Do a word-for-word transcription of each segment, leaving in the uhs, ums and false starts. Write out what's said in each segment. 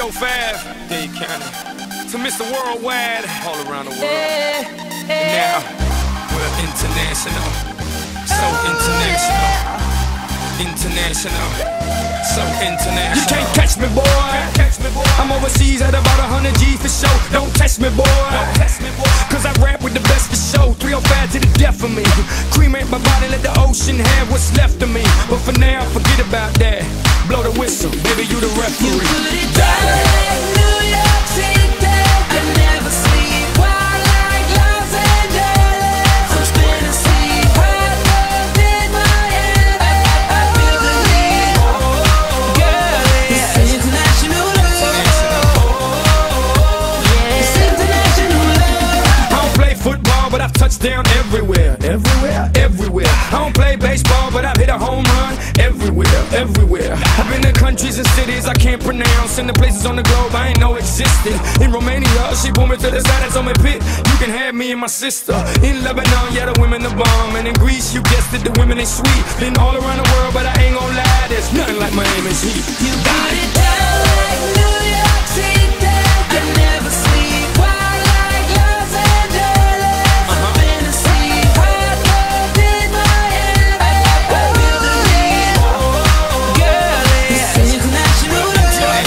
oh five, Dade County, to Mister Worldwide, all around the world. Hey, hey. Now, we're international, so international, international, so international. You can't catch me, boy. Catch me, boy. I'm overseas at about a hundred G's for show. Don't test me, boy. Don't test me, boy. Cause I rap with the best for show. three oh five to the death of me. Cremate my body, let the ocean have what's left of me. But for now, forget about that. Blow the whistle, baby, you the referee. You put it down like New York City. I never sleep wild like Los Angeles. I'm spinning sleep hot love in my head. I, I, I feel the heat. Girl, it's international love. It's international love. I don't play football, but I've touched down everywhere. Everywhere, everywhere. I don't play baseball, but I've hit a home run everywhere, everywhere. I've been to countries and cities I can't pronounce, and the places on the globe I ain't know existed. In Romania, she pulled me to the side and told me, Pit, you can have me and my sister. In Lebanon, yeah, the women are bomb. And in Greece, you guessed it, the women ain't sweet. Been all around the world, but I ain't gon' lie, there's nothing like Miami's heat. You put it down like New York City. I never sleep wild like Los Angeles. I'm spinning sleep hot love in my head. I, I, I feel the heat. Girl, it's international love.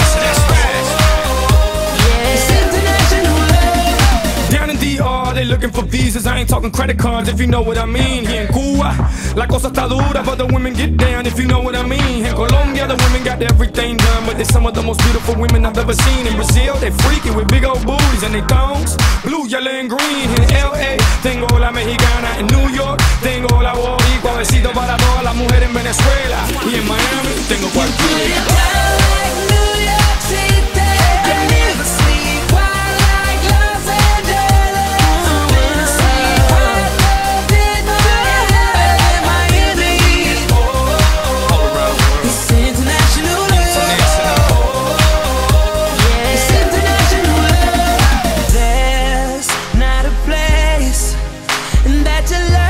It's international love. Down in D R, they looking for visas. I ain't talking credit cards, if you know what I mean. Here in Cuba, la cosa está dura, but the women get down, if you know what I mean. In Colombia, the women got everything done, but they're some of the most beautiful women I've ever seen. In Brazil, they freaky with big old booties and they thongs, blue, yellow, and green. In L A, tengo la mexicana. In New York, tengo la boricua. Besito para todas las mujeres en Venezuela. Y en Miami, tengo Put it cualquiera. down like New York City. I never sleep wild like Los Angeles. I'm spinning sleep hot love in my head. I feel the heat. All around the world. It's international love. It's international love. There's not a place that you love